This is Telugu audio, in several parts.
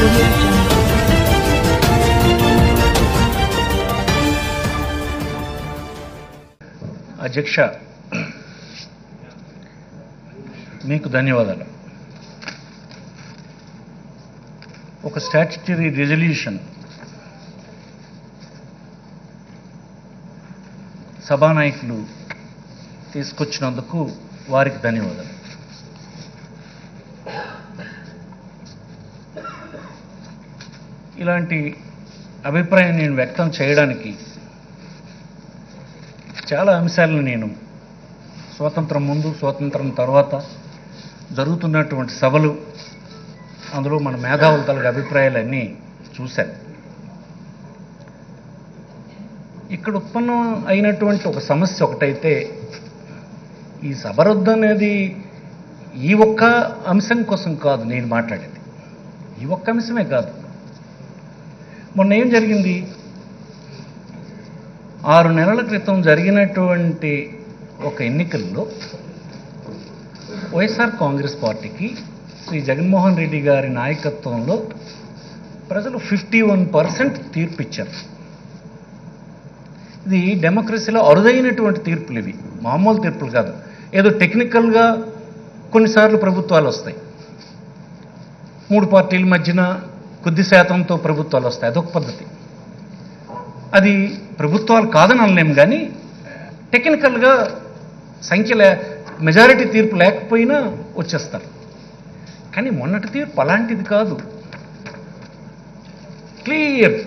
audio jungle. అధ్యక్ష, మీకు ధన్యవాదాలు. ఒక స్టాట్యుటరీ రెజల్యూషన్ సభానాయకులు తీసుకొచ్చినందుకు వారికి ధన్యవాదాలు. ఇలాంటి అభిప్రాయం నేను వ్యక్తం చేయడానికి చాలా అంశాలను నేను స్వాతంత్రం ముందు, స్వాతంత్రం తర్వాత జరుగుతున్నటువంటి సభలు, అందులో మన మేధావుల తలకి అభిప్రాయాలన్నీ చూశాను. ఇక్కడ ఉత్పన్నం అయినటువంటి ఒక సమస్య ఒకటైతే, ఈ సభ రద్దు అనేది ఈ ఒక్క అంశం కోసం కాదు నేను మాట్లాడేది. ఈ ఒక్క అంశమే కాదు. మొన్న ఏం జరిగింది, 6 నెలల క్రితం జరిగినటువంటి ఒక ఎన్నికల్లో వైఎస్ఆర్ కాంగ్రెస్ పార్టీకి శ్రీ జగన్మోహన్ రెడ్డి గారి నాయకత్వంలో ప్రజలు 51% తీర్పు ఇచ్చారు. ఇది డెమోక్రసీలో అరుదైనటువంటి తీర్పులు. ఇవి మామూలు తీర్పులు కాదు. ఏదో టెక్నికల్గా కొన్నిసార్లు ప్రభుత్వాలు వస్తాయి, 3 పార్టీల మధ్యన కొద్ది శాతంతో ప్రభుత్వాలు వస్తాయి, అదొక పద్ధతి. అది ప్రభుత్వాలు కాదని అనలేము, కానీ టెక్నికల్గా మెజారిటీ తీర్పు లేకపోయినా వచ్చేస్తారు. కానీ మొన్నటి తీర్పు అలాంటిది కాదు. క్లియర్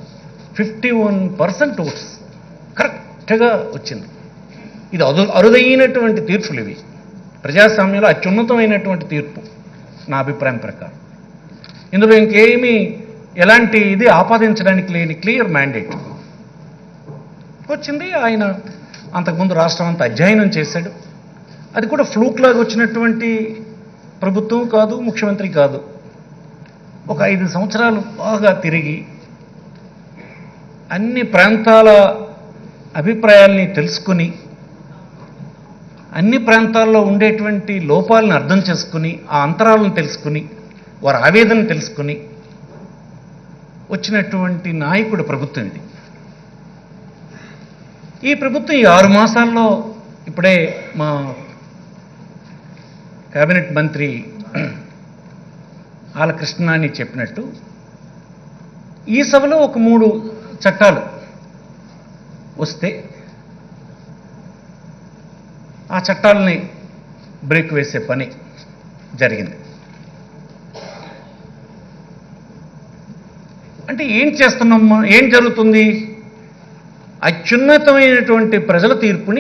51% ఓట్స్ కరెక్ట్గా వచ్చింది. ఇది అరుదైనటువంటి తీర్పులు. ఇవి ప్రజాస్వామ్యంలో అత్యున్నతమైనటువంటి తీర్పు నా అభిప్రాయం ప్రకారం. ఇందులో ఇంకేమీ ఎలాంటి ఇది ఆపాదించడానికి లేని క్లియర్ మ్యాండేట్ వచ్చింది. ఆయన అంతకుముందు రాష్ట్రం అంతా అధ్యయనం చేశాడు. అది కూడా ఫ్లూక్లాగా వచ్చినటువంటి ప్రభుత్వం కాదు, ముఖ్యమంత్రి కాదు. ఒక 5 సంవత్సరాలు బాగా తిరిగి అన్ని ప్రాంతాల అభిప్రాయాల్ని తెలుసుకుని, అన్ని ప్రాంతాల్లో ఉండేటువంటి లోపాలను అర్థం చేసుకుని, ఆ అంతరాలను తెలుసుకుని, వారి ఆవేదన తెలుసుకుని వచ్చినటువంటి నాయకుడు ప్రభుత్వం ఇది. ఈ ప్రభుత్వం ఈ 6 మాసాల్లో ఇప్పుడే మా కేబినెట్ మంత్రి ఆల కృష్ణనాని చెప్పినట్టు, ఈ సభలో ఒక 3 చట్టాలు వస్తే ఆ చట్టాలని బ్రేక్ వేసే పని జరిగింది. అంటే ఏం చేస్తున్నామా, ఏం జరుగుతుంది? అత్యున్నతమైనటువంటి ప్రజల తీర్పుని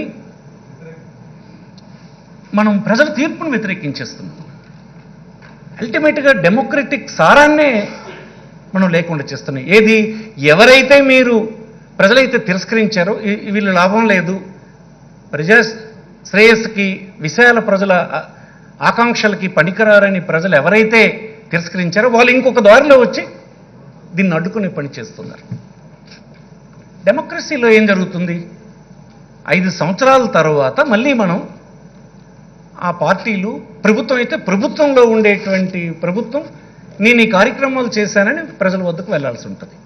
మనం ప్రజల తీర్పుని వ్యతిరేకించేస్తున్నాం. అల్టిమేట్గా డెమోక్రటిక్ సారాన్నే మనం లేకుండా చేస్తున్నాం. ఏది ఎవరైతే మీరు ప్రజలైతే తిరస్కరించారో, వీళ్ళు లాభం లేదు, ప్రజా శ్రేయస్సుకి, విశాల ప్రజల ఆకాంక్షలకి పనికిరారని ప్రజలు ఎవరైతే తిరస్కరించారో వాళ్ళు ఇంకొక దారిలో వచ్చి దీన్ని అడ్డుకునే పని చేస్తున్నారు. డెమోక్రసీలో ఏం జరుగుతుంది? 5 సంవత్సరాల తర్వాత మళ్ళీ మనం ఆ పార్టీలు, ప్రభుత్వం అయితే ప్రభుత్వంలో ఉండేటువంటి ప్రభుత్వం నేను ఈ కార్యక్రమాలు చేశానని ప్రజల వద్దకు వెళ్లాల్సి ఉంటుంది.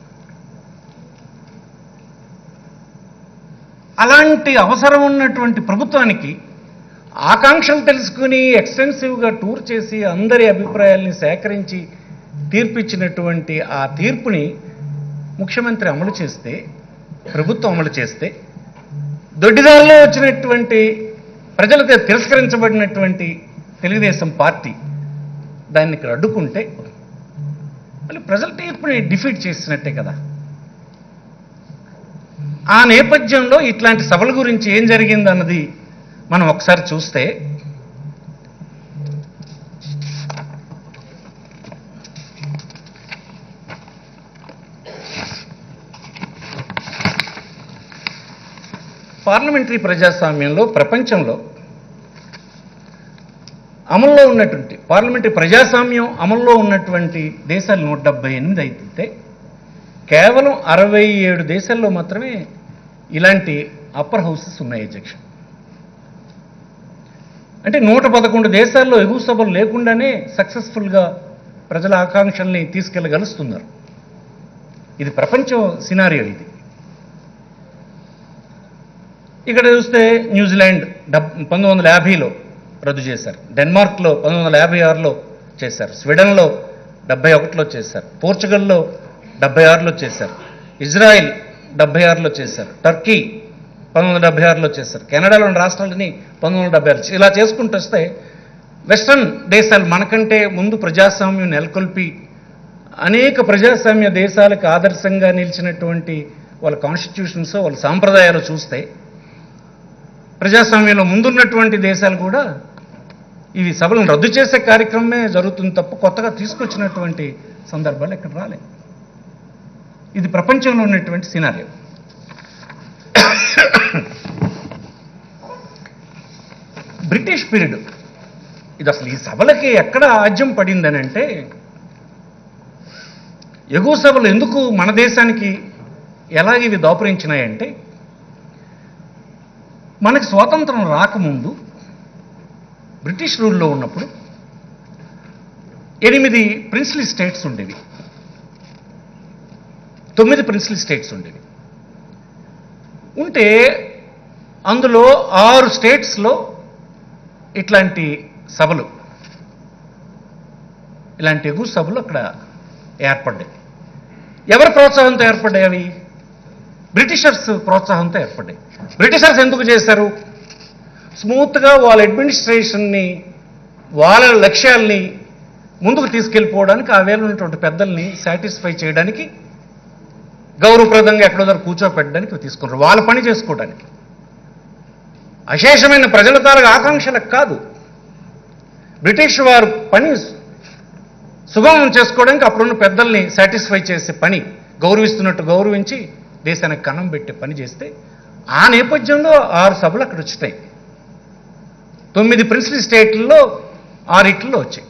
అలాంటి అవసరం ఉన్నటువంటి ప్రభుత్వానికి ఆకాంక్షలు తెలుసుకుని ఎక్స్టెన్సివ్గా టూర్ చేసి అందరి అభిప్రాయాల్ని సేకరించి తీర్పిచ్చినటువంటి ఆ తీర్పుని ముఖ్యమంత్రి అమలు చేస్తే, ప్రభుత్వం అమలు చేస్తే, దొడ్డిదారిలో వచ్చినటువంటి ప్రజలతో తిరస్కరించబడినటువంటి తెలుగుదేశం పార్టీ దాన్ని ఇక్కడ అడ్డుకుంటే మళ్ళీ ప్రజల తీర్పుని డిఫీట్ చేసినట్టే కదా. ఆ నేపథ్యంలో ఇట్లాంటి సభల గురించి ఏం జరిగిందన్నది మనం ఒకసారి చూస్తే, పార్లమెంటరీ ప్రజాస్వామ్యంలో ప్రపంచంలో అమల్లో ఉన్నటువంటి పార్లమెంటరీ ప్రజాస్వామ్యం అమల్లో ఉన్నటువంటి దేశాలు 178 అయితే కేవలం 67 దేశాల్లో మాత్రమే ఇలాంటి అప్పర్ హౌసెస్ ఉన్నాయి అధ్యక్ష. అంటే 111 దేశాల్లో ఎగువ సభలు లేకుండానే సక్సెస్ఫుల్గా ప్రజల ఆకాంక్షల్ని తీసుకెళ్ళగలుస్తున్నారు. ఇది ప్రపంచం సినారియో. ఇది ఇక్కడ చూస్తే న్యూజిలాండ్ 1950లో రద్దు చేశారు, డెన్మార్క్లో 1956లో చేశారు, స్వీడన్లో 71లో చేశారు, పోర్చుగల్లో 76లో చేశారు, ఇజ్రాయిల్ 76లో చేశారు, టర్కీ 1976లో చేశారు, కెనడాలోని రాష్ట్రాలని 1976. ఇలా చేసుకుంటూ వస్తే వెస్ట్రన్ దేశాలు మనకంటే ముందు ప్రజాస్వామ్యం నెలకొల్పి అనేక ప్రజాస్వామ్య దేశాలకు ఆదర్శంగా నిలిచినటువంటి వాళ్ళ కాన్స్టిట్యూషన్స్, వాళ్ళ సాంప్రదాయాలు చూస్తే ప్రజాస్వామ్యంలో ముందున్నటువంటి దేశాలు కూడా ఇవి సభలను రద్దు చేసే కార్యక్రమమే జరుగుతుంది తప్ప కొత్తగా తీసుకొచ్చినటువంటి సందర్భాలు ఎక్కడ రాలేదు. ఇది ప్రపంచంలో ఉన్నటువంటి సినారియో. బ్రిటిష్ పీరియడ్ ఇది అసలు ఈ సభలకి ఎక్కడ ఆజ్యం పడిందని అంటే, ఎగువ సభలు ఎందుకు మన దేశానికి ఎలాగ ఇవి దాపురించినాయంటే, మనకి స్వాతంత్రం రాకముందు బ్రిటిష్ రూల్లో ఉన్నప్పుడు 8 ప్రిన్స్లీ స్టేట్స్ ఉండేవి, 9 ప్రిన్స్లీ స్టేట్స్ ఉండేవి. ఉంటే అందులో 6 స్టేట్స్లో ఇట్లాంటి సభలు, ఇలాంటి ఎగువ సభలు అక్కడ ఏర్పడ్డాయి. ఎవరి ప్రోత్సాహంతో ఏర్పడ్డాయి అవి? బ్రిటిషర్స్ ప్రోత్సాహంతో ఏర్పడ్డాయి. బ్రిటిషర్స్ ఎందుకు చేశారు? స్మూత్గా వాళ్ళ అడ్మినిస్ట్రేషన్ని, వాళ్ళ లక్ష్యాల్ని ముందుకు తీసుకెళ్ళిపోవడానికి, ఆ వేళ ఉన్నటువంటి పెద్దల్ని సాటిస్ఫై చేయడానికి, గౌరవప్రదంగా ఎక్కడో దగ్గర కూర్చోపెట్టడానికి తీసుకున్నారు, వాళ్ళ పని చేసుకోవడానికి. అశేషమైన ప్రజల తాలూకు ఆకాంక్షలకు కాదు, బ్రిటిష్ వారు పని సుగమం చేసుకోవడానికి అప్పుడున్న పెద్దల్ని సాటిస్ఫై చేసే పని, గౌరవిస్తున్నట్టు గౌరవించి దేశానికి కన్నం పెట్టే పని చేస్తే, ఆ నేపథ్యంలో 6 సభలు అక్కడ వచ్చాయి. 9 ప్రిన్స్లీ స్టేట్లలో 6 వచ్చాయి.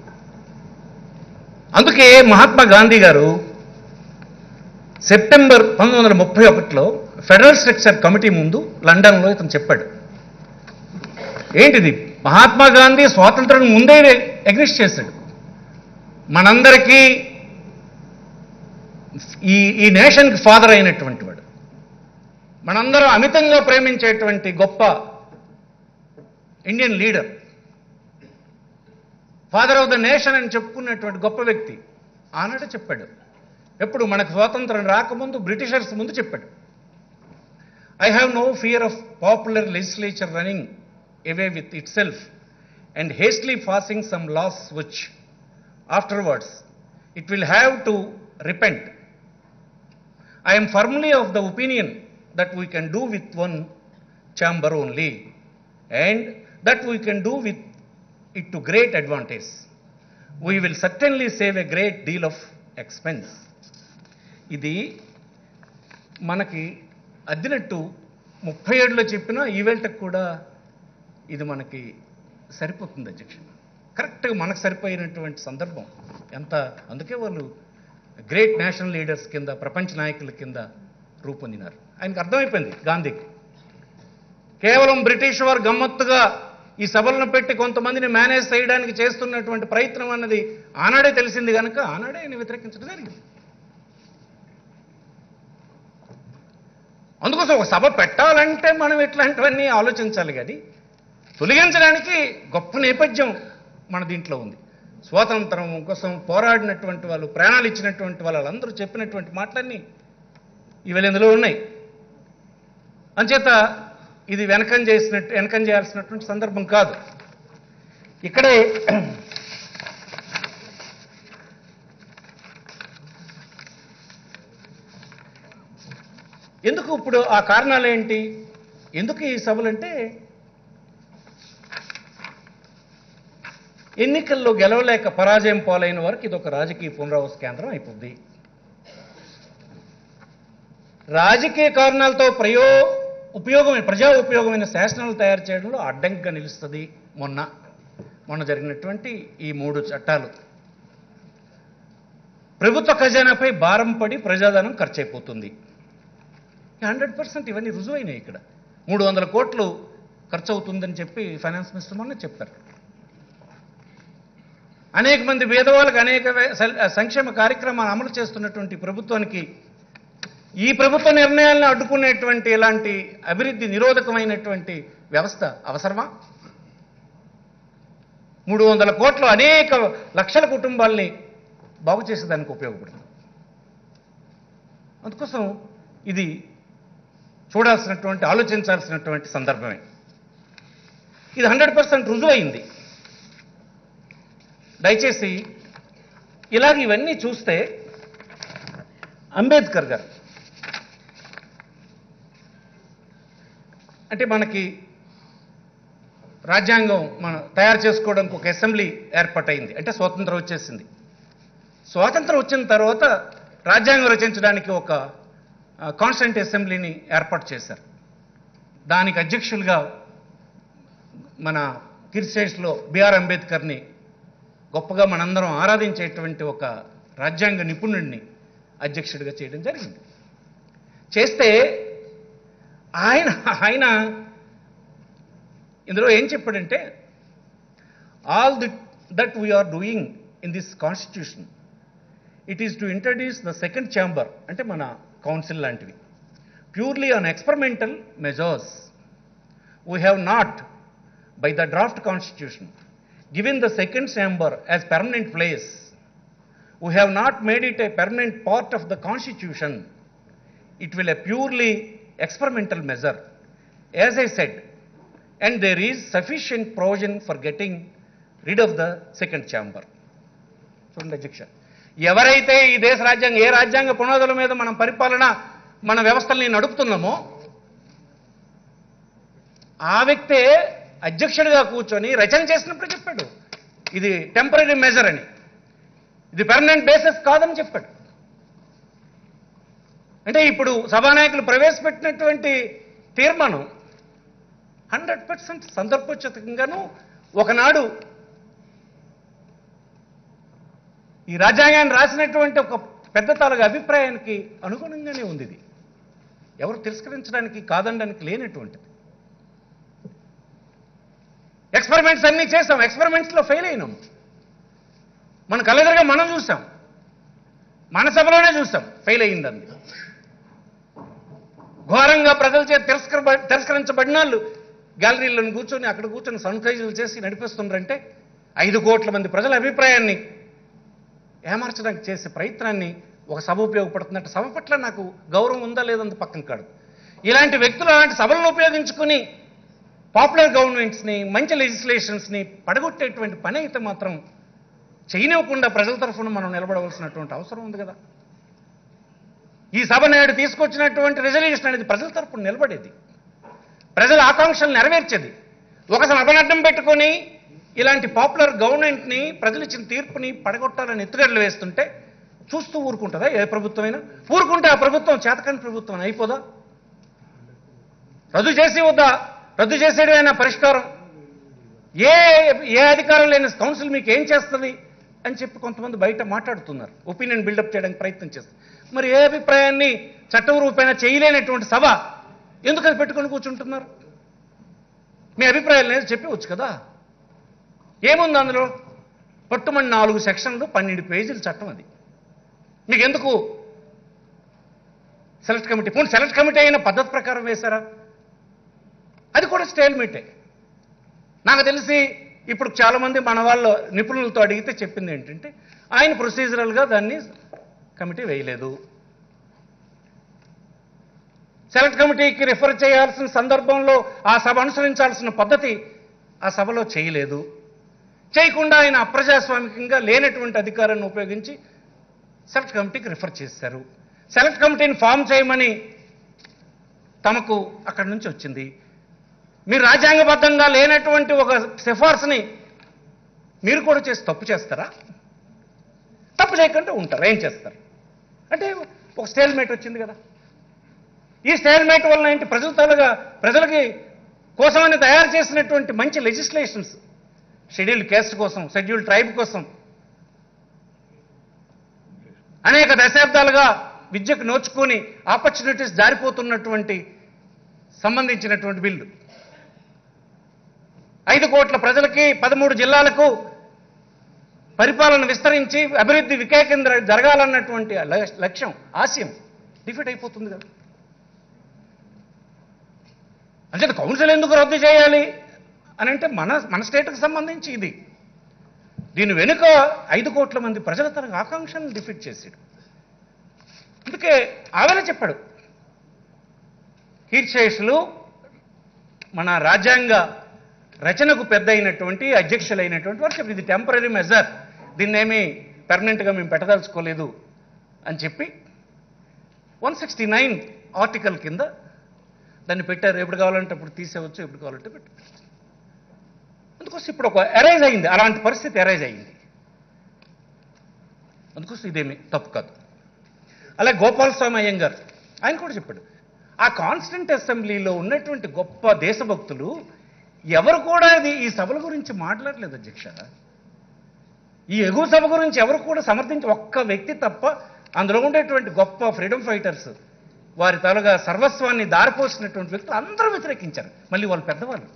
అందుకే మహాత్మా గాంధీ గారు సెప్టెంబర్ 1931లో ఫెడరల్ స్ట్రక్చర్ కమిటీ ముందు లండన్లో ఇతను చెప్పాడు. ఏంటిది? మహాత్మా గాంధీ స్వాతంత్రం ముందే ఎగ్జిస్ట్ చేశాడు. మనందరికీ ఈ నేషన్కి ఫాదర్ అయినటువంటి వాడు, మనందరం అమితంగా ప్రేమించేటువంటి గొప్ప Indian leader, father of the nation అని చెప్పుకున్నటువంటి గొప్ప వ్యక్తి ఆనాడే చెప్పాడు. ఎప్పుడు? మనకు స్వాతంత్రం రాకముందు బ్రిటిషర్స్ ముందు చెప్పాడు. I have no fear of popular legislature running away with itself and hastily passing some laws which afterwards it will have to repent. I am firmly of the opinion that we can do with one chamber only, and that we can do with it to great advantage. We will certainly save a great deal of expense. ఇది మనకి అద్దినట్టు 37లో చెప్పినా ఈవేళకి కూడా ఇది మనకి సరిపోతుంది అధ్యక్ష. కరెక్ట్గా మనకు సరిపోయినటువంటి సందర్భం ఎంత. అందుకే వాళ్ళు గ్రేట్ నేషనల్ లీడర్స్ కింద, ప్రపంచ నాయకుల కింద రూపొందినారు. ఆయనకు అర్థమైపోయింది గాంధీకి. కేవలం బ్రిటిష్ వారు గమ్మత్తుగా ఈ సభలను పెట్టి కొంతమందిని మేనేజ్ చేయడానికి చేస్తున్నటువంటి ప్రయత్నం అన్నది ఆనాడే తెలిసింది కనుక ఆనాడే ఆయన వ్యతిరేకించడం జరిగింది. అందుకోసం ఒక సభ పెట్టాలంటే మనం ఇట్లాంటివన్నీ ఆలోచించాలి. కానీ తొలగించడానికి గొప్ప నేపథ్యం మన దీంట్లో ఉంది. స్వాతంత్రం కోసం పోరాడినటువంటి వాళ్ళు, ప్రాణాలు ఇచ్చినటువంటి వాళ్ళందరూ చెప్పినటువంటి మాటలన్నీ ఇవాళ ఇందులో ఉన్నాయి. అంచేత ఇది వెనకం చేయాల్సినటువంటి సందర్భం కాదు. ఇక్కడే ఎందుకు ఇప్పుడు ఆ కారణాలు ఏంటి? ఎందుకు ఈ సభలంటే, ఎన్నికల్లో గెలవలేక పరాజయం పాలైన వారికి ఇది ఒక రాజకీయ పునరావాస కేంద్రం అయిపోద్ది. రాజకీయ కారణాలతో ప్రజా ఉపయోగమైన శాసనాలు తయారు చేయడంలో అడ్డంకిగా నిలుస్తుంది. మొన్న జరిగినటువంటి ఈ 3 చట్టాలు ప్రభుత్వ ఖజానాపై భారం పడి ప్రజాధనం ఖర్చు అయిపోతుంది. 100% ఇవన్నీ రుజువైనాయి. ఇక్కడ 300 కోట్లు ఖర్చు అవుతుందని చెప్పి ఫైనాన్స్ మినిస్టర్ మొన్న చెప్పారు. అనేక మంది పేదవాళ్ళకు అనేక సంక్షేమ కార్యక్రమాలు అమలు చేస్తున్నటువంటి ప్రభుత్వానికి ఈ ప్రభుత్వ నిర్ణయాలను అడ్డుకునేటువంటి ఇలాంటి అభివృద్ధి నిరోధకమైనటువంటి వ్యవస్థ అవసరమా? 300 కోట్లు అనేక లక్షల కుటుంబాల్ని బాగు చేసేదానికి ఉపయోగపడుతుంది. అందుకోసం ఇది చూడాల్సినటువంటి ఆలోచించాల్సినటువంటి సందర్భమే. ఇది 100% రుజువైంది. దయచేసి ఇలాగ ఇవన్నీ చూస్తే అంబేద్కర్ గారు అంటే మనకి రాజ్యాంగం మనం తయారు చేసుకోవడానికి ఒక అసెంబ్లీ ఏర్పాటైంది. అంటే స్వాతంత్రం వచ్చేసింది. స్వాతంత్రం వచ్చిన తర్వాత రాజ్యాంగం రచించడానికి ఒక కాన్స్టిట్యూంట్ అసెంబ్లీని ఏర్పాటు చేశారు. దానికి అధ్యక్షులుగా మన కీర్తిశేషులో బిఆర్ అంబేద్కర్ని గొప్పగా మనందరం ఆరాధించేటువంటి ఒక రాజ్యాంగ నిపుణుడిని అధ్యక్షుడిగా చేయడం జరిగింది. చేస్తే ఆయన ఇందులో ఏం చెప్పాడంటే, all that we are doing in this constitution it is to introduce the second chamber, అంటే మన కౌన్సిల్ లాంటివి, purely on experimental measures. We have not by the draft constitution given the second chamber as permanent place. We have not made it a permanent part of the constitution. It will a purely experimental measure, as I said, and there is sufficient provision for getting rid of the second chamber. చూడండి అధ్యక్ష, ఎవరైతే ఈ దేశ రాజ్యాంగం ఏ రాజ్యాంగ పునాదుల మీద మనం పరిపాలన మన వ్యవస్థల్ని నడుపుతున్నామో ఆ వ్యక్తే అధ్యక్షుడిగా కూర్చొని రచన చేసినప్పుడు చెప్పాడు ఇది టెంపరీ మెజర్ అని, ఇది పర్మనెంట్ బేసిస్ కాదని చెప్పాడు. అంటే ఇప్పుడు సభానాయకులు ప్రవేశపెట్టినటువంటి తీర్మానం 100% సందర్భోచితంగాను ఒకనాడు ఈ రాజ్యాంగాన్ని రాసినటువంటి ఒక పెద్ద తాలూగా అభిప్రాయానికి అనుగుణంగానే ఉంది. ఇది ఎవరు తిరస్కరించడానికి కాదనడానికి లేనటువంటిది. ఎక్స్పెరిమెంట్స్ అన్నీ చేసాం, ఎక్స్పెరిమెంట్స్లో ఫెయిల్ అయినాం. మన కళ్ళెదురుగా మనం చూసాం, మన సభలోనే చూసాం ఫెయిల్ అయిందండి. ఘోరంగా ప్రజల చేత తిరస్కరించబడిన వాళ్ళు గ్యాలరీలను కూర్చొని అక్కడ కూర్చొని సన్ఫైజులు చేసి నడిపిస్తున్నారంటే 5 కోట్ల మంది ప్రజల అభిప్రాయాన్ని ఏమార్చడానికి చేసే ప్రయత్నాన్ని ఒక సభ ఉపయోగపడుతుందంటే సభ పట్ల నాకు గౌరవం ఉందా లేదంత పక్కన కాదు. ఇలాంటి వ్యక్తులు అలాంటి సభలను ఉపయోగించుకుని పాపులర్ గవర్నమెంట్స్ని మంచి లెజిస్లేషన్స్ని పడగొట్టేటువంటి పని అయితే మాత్రం చేయనివ్వకుండా ప్రజల తరఫున మనం నిలబడవలసినటువంటి అవసరం ఉంది కదా. ఈ సభ నేడు తీసుకొచ్చినటువంటి రెజల్యూషన్ అనేది ప్రజల తరఫున నిలబడేది, ప్రజల ఆకాంక్షలు నెరవేర్చేది. ఒక సభను అడ్డం పెట్టుకొని ఇలాంటి పాపులర్ గవర్నమెంట్ని ప్రజలు ఇచ్చిన తీర్పుని పడగొట్టాలని ఎత్తుగడలు వేస్తుంటే చూస్తూ ఊరుకుంటుందా ఏ ప్రభుత్వమైనా? ఊరుకుంటే ఆ ప్రభుత్వం చేతకాని ప్రభుత్వం అయిపోదా? రద్దు చేసి వద్దా? రద్దు చేసేయడమైనా పరిష్కారం? ఏ అధికారం లేని కౌన్సిల్ మీకు ఏం చేస్తుంది అని చెప్పి కొంతమంది బయట మాట్లాడుతున్నారు, ఒపీనియన్ బిల్డప్ చేయడానికి ప్రయత్నం చేస్తారు. మరి ఏ అభిప్రాయాన్ని చట్టం రూపేణ చేయలేనటువంటి సభ ఎందుకు అది పెట్టుకొని కూర్చుంటున్నారు? మీ అభిప్రాయాలు అనేది చెప్పవచ్చు కదా. ఏముంది అందులో? పట్టుమని 4 సెక్షన్లు 12 పేజీల చట్టం. అది మీకు ఎందుకు సెలెక్ట్ కమిటీ? పోనీ సెలెక్ట్ కమిటీ అయిన పద్ధతి ప్రకారం వేశారా? అది కూడా స్టేల్మేటే. నాకు తెలిసి ఇప్పుడు చాలామంది మన వాళ్ళ నిపుణులతో అడిగితే చెప్పింది ఏంటంటే ఆయన ప్రొసీజరల్గా దాన్ని కమిటీ వేయలేదు. సెలెక్ట్ కమిటీకి రిఫర్ చేయాల్సిన సందర్భంలో ఆ సభ అనుసరించాల్సిన పద్ధతి ఆ సభలో చేయలేదు. చేయకుండా ఆయన అప్రజాస్వామికంగా లేనటువంటి అధికారాన్ని ఉపయోగించి సెలెక్ట్ కమిటీకి రిఫర్ చేశారు. సెలెక్ట్ కమిటీని ఫామ్ చేయమని తమకు అక్కడి నుంచి వచ్చింది. మీరు రాజ్యాంగబద్ధంగా లేనటువంటి ఒక సిఫార్సుని మీరు కూడా చేసి తప్పు చేస్తారా? తప్పు చేయకుండా ఉంటారా? ఏం చేస్తారు? అంటే ఒక స్టేల్మేట్ వచ్చింది కదా. ఈ స్టేల్మేట్ వలన ఏంటి? ప్రజలకి కోసమని తయారు చేసినటువంటి మంచి లెజిస్లేషన్స్, షెడ్యూల్డ్ క్యాస్ట్ కోసం, షెడ్యూల్డ్ ట్రైబ్ కోసం అనేక దశాబ్దాలుగా విద్యకు నోచుకొని ఆపర్చునిటీస్ జారిపోతున్నటువంటి సంబంధించినటువంటి బిల్లు, 5 కోట్ల ప్రజలకి 13 జిల్లాలకు పరిపాలన విస్తరించి అభివృద్ధి వికేంద్ర జరగాలన్నటువంటి లక్ష్యం, ఆశయం డిఫీట్ అయిపోతుంది కదా. అంటే కౌన్సిల్ ఎందుకు రద్దు చేయాలి అని అంటే మన స్టేట్కి సంబంధించి ఇది. దీని వెనుక 5 కోట్ల మంది ప్రజల తన ఆకాంక్షలను డిఫీట్ చేశాడు. అందుకే ఆవేళ చెప్పాడు, కీర్తిశేషులు మన రాజ్యాంగ రచనకు పెద్ద అయినటువంటి అధ్యక్షులైనటువంటి వారు చెప్పి ఇది టెంపరీ మెజర్, దీన్నేమీ పెర్మనెంట్గా మేము పెట్టదలుచుకోలేదు అని చెప్పి 169 ఆర్టికల్ కింద దాన్ని పెట్టారు. ఎప్పుడు కావాలంటే అప్పుడు తీసేవచ్చు, ఎప్పుడు కావాలంటే పెట్టు. అందుకోసం ఇప్పుడు ఒక అరైజ్ అయింది, అలాంటి పరిస్థితి అరైజ్ అయింది. అందుకోసం ఇదేమి తప్పు కాదు. అలాగే గోపాలస్వామి అయ్యంగార్ ఆయన కూడా చెప్పాడు, ఆ కాన్స్టిట్యూంట్ అసెంబ్లీలో ఉన్నటువంటి గొప్ప దేశభక్తులు ఎవరు కూడా ఈ సభల గురించి మాట్లాడలేదు అధ్యక్ష. ఈ ఎగువ సభ గురించి ఎవరు కూడా సమర్థించి, ఒక్క వ్యక్తి తప్ప అందులో ఉండేటువంటి గొప్ప ఫ్రీడమ్ ఫైటర్స్, వారి తాలూగా సర్వస్వాన్ని దారిపోసినటువంటి వ్యక్తులు అందరూ వ్యతిరేకించారు. మళ్ళీ వాళ్ళు పెద్దవాళ్ళు,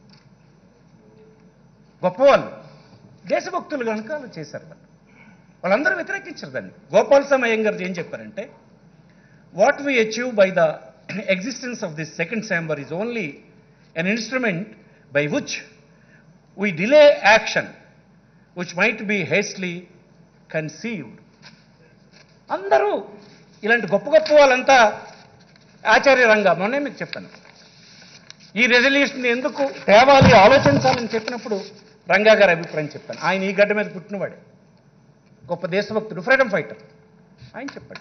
గొప్పవాళ్ళు, దేశభక్తులు కనుక వాళ్ళు చేశారు. వాళ్ళందరూ వ్యతిరేకించారు దాన్ని. గోపాలస్వామి అయ్యంగారు ఏం చెప్పారంటే, what we achieve by the existence of this second chamber is only an instrument by which we delay action which might be hastily conceived. అందరూ ఇలాంటి గొప్ప గొప్ప వాళ్ళంతా ఆచార్య రంగా మొన్నే మీకు చెప్పాను, ఈ రెజల్యూషన్ ఎందుకు తేవాలి ఆలోచించాలని చెప్పినప్పుడు రంగా గారి అభిప్రాయం చెప్పాను. ఆయన ఈ గడ్డ మీద పుట్టినవాడే, గొప్ప దేశభక్తుడు, ఫ్రీడమ్ ఫైటర్. ఆయన చెప్పాడు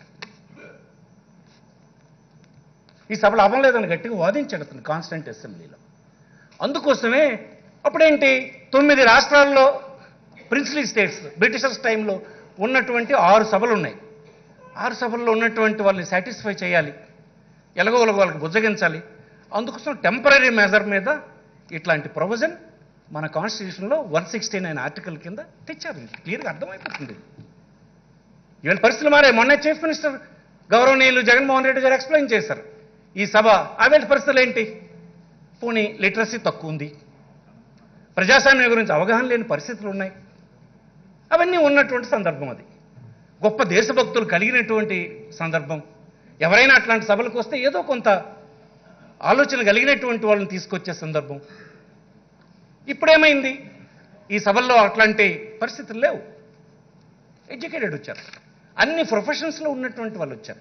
ఈ సభలో అవ్వం లేదని గట్టిగా వాదించాడు అతను కాన్స్టిట్యూంట్ అసెంబ్లీలో. అందుకోసమే అప్పుడేంటి 9 రాష్ట్రాల్లో ప్రిన్స్లీ స్టేట్స్ బ్రిటిషర్స్ టైంలో ఉన్నటువంటి 6 సభలు ఉన్నాయి. 6 సభల్లో ఉన్నటువంటి వాళ్ళని సాటిస్ఫై చేయాలి, ఎలాగోలాగో వాళ్ళకి బుజ్జగించాలి. అందుకోసం టెంపరీ మెజర్ మీద ఇట్లాంటి ప్రొవిజన్ మన కాన్స్టిట్యూషన్లో 169 ఆర్టికల్ కింద తెచ్చారు. క్లియర్గా అర్థమైపోతుంది. ఇవాళ పరిస్థితులు మారే. మొన్న చీఫ్ మినిస్టర్ గౌరవనీయులు జగన్మోహన్ రెడ్డి గారు ఎక్స్ప్లెయిన్ చేశారు ఈ సభ. ఆవేళ పరిస్థితులు ఏంటి, పోనీ లిటరసీ తక్కువ ఉంది, ప్రజాస్వామ్యం గురించి అవగాహన లేని పరిస్థితులు ఉన్నాయి, అవన్నీ ఉన్నటువంటి సందర్భం. అది గొప్ప దేశభక్తులు కలిగినటువంటి సందర్భం. ఎవరైనా అట్లాంటి సభలకు వస్తే ఏదో కొంత ఆలోచన కలిగినటువంటి వాళ్ళని తీసుకొచ్చే సందర్భం. ఇప్పుడేమైంది, ఈ సభల్లో అట్లాంటి పరిస్థితులు లేవు. ఎడ్యుకేటెడ్ వచ్చారు, అన్ని ప్రొఫెషన్స్లో ఉన్నటువంటి వాళ్ళు వచ్చారు.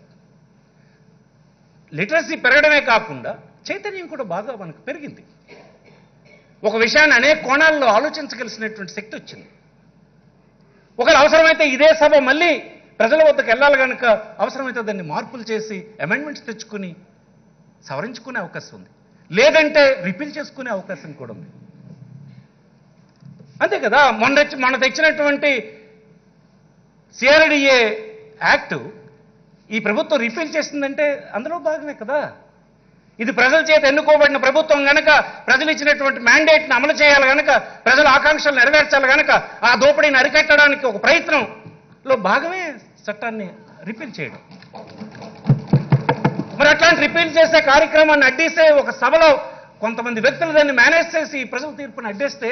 లిటరసీ పెరగడమే కాకుండా చైతన్యం కూడా బాగా మనకు పెరిగింది. ఒక విషయాన్ని అనేక కోణాల్లో ఆలోచించగలిసినటువంటి శక్తి వచ్చింది. ఒకవేళ అవసరమైతే ఇదే సభ మళ్ళీ ప్రజల వద్దకు వెళ్ళాలి కనుక అవసరమైతే దాన్ని మార్పులు చేసి అమెండ్మెంట్స్ తెచ్చుకుని సవరించుకునే అవకాశం ఉంది, లేదంటే రిపీల్ చేసుకునే అవకాశం కూడా ఉంది. అంతే కదా. మొన్న తెచ్చినటువంటి సిఆర్డిఏ యాక్టు ఈ ప్రభుత్వం రిపీల్ చేసిందంటే అందులో భాగమే కదా. ఇది ప్రజల చేత ఎన్నుకోబడిన ప్రభుత్వం గనక, ప్రజలు ఇచ్చినటువంటి మ్యాండేట్ని అమలు చేయాలి గనక, ప్రజల ఆకాంక్షలు నెరవేర్చాలి గనక, ఆ దోపిడీని అరికట్టడానికి ఒక ప్రయత్నంలో భాగమే చట్టాన్ని రిపీల్ చేయడం. మరి అట్లాంటి రిపీల్ చేసే కార్యక్రమాన్ని అడ్డేసే ఒక సభలో కొంతమంది వ్యక్తులు దాన్ని మేనేజ్ చేసి ప్రజల తీర్పుని అడ్డేస్తే,